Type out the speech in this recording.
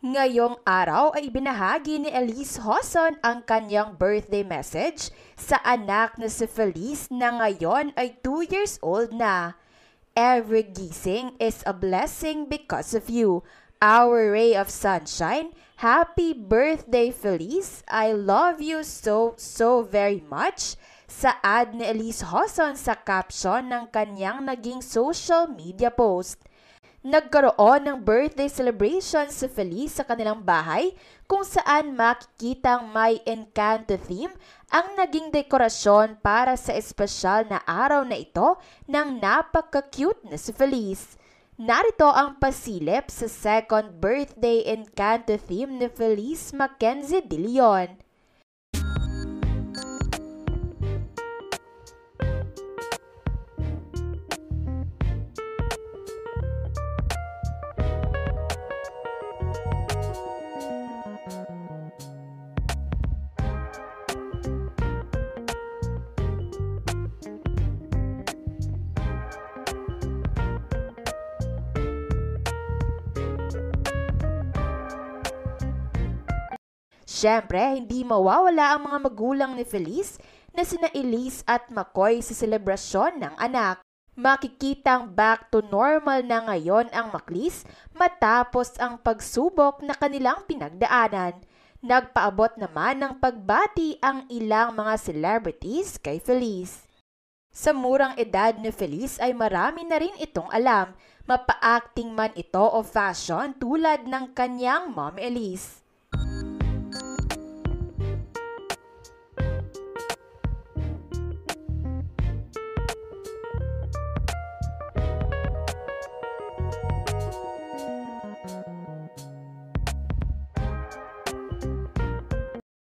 Ngayong araw ay ibinahagi ni Elise Hoson ang kanyang birthday message sa anak na si Feliz na ngayon ay 2 years old na. Every gising is a blessing because of you. Our ray of sunshine. Happy birthday, Feliz. I love you so very much. Saad ni Elise Hoson sa caption ng kanyang naging social media post. Nagkaroon ng birthday celebration si Feliz sa kanilang bahay kung saan makikitang may Encanto theme ang naging dekorasyon para sa espesyal na araw na ito ng napaka-cute na si Feliz. Narito ang pasilip sa second birthday Encanto theme ni Feliz Mackenzie De Leon. Siyempre, hindi mawawala ang mga magulang ni Feliz na sina Elise at McCoy sa selebrasyon ng anak. Makikitang back to normal na ngayon ang Maclis matapos ang pagsubok na kanilang pinagdaanan. Nagpaabot naman ng pagbati ang ilang mga celebrities kay Feliz. Sa murang edad ni Feliz ay marami na rin itong alam, mapa-acting man ito o fashion tulad ng kanyang mom Elise.